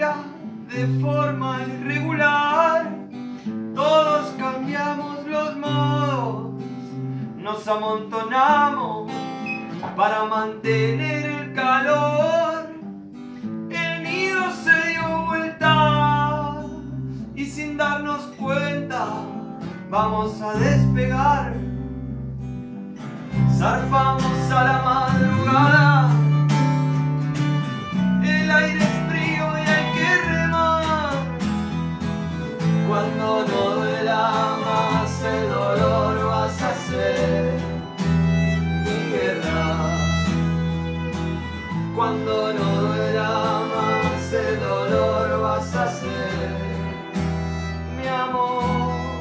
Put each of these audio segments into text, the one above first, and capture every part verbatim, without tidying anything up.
día de forma irregular. Todos cambiamos los modos, nos amontonamos para mantener el calor. El nido se dio vuelta y sin darnos cuenta vamos a despegar. Zarpamos a la madrugada, el aire es frío y hay que remar. Cuando no duela más el dolor vas a ser mi guerra. Cuando no duela más el dolor vas a ser mi amor.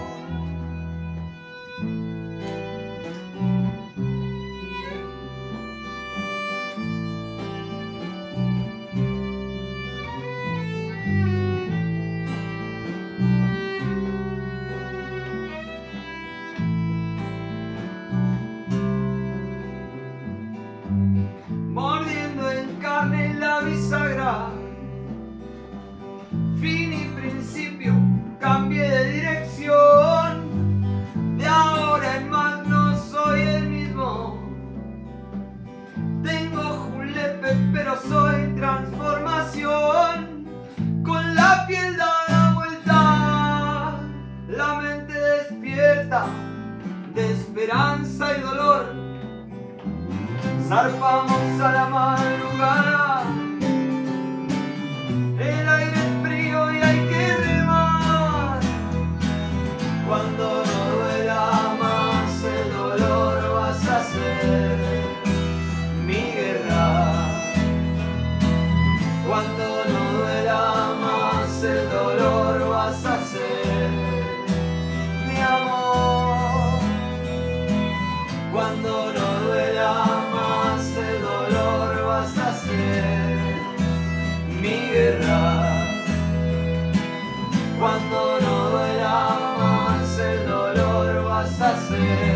Mordiendo en carne la bisagra, fin y principio, cambié de dirección. De ahora en más no soy el mismo. Tengo julepe pero soy transformación. Con la piel dada vuelta, la mente despierta de esperanza y dolor. Zarpamos a la madrugada, el aire es frío y hay que remar. Cuando no duela más el dolor vas a ser mi guerra. Cuando no duela más el dolor vas a ser mi amor. Cuando no duela mi guerra. Cuando no duela más el dolor vas a ser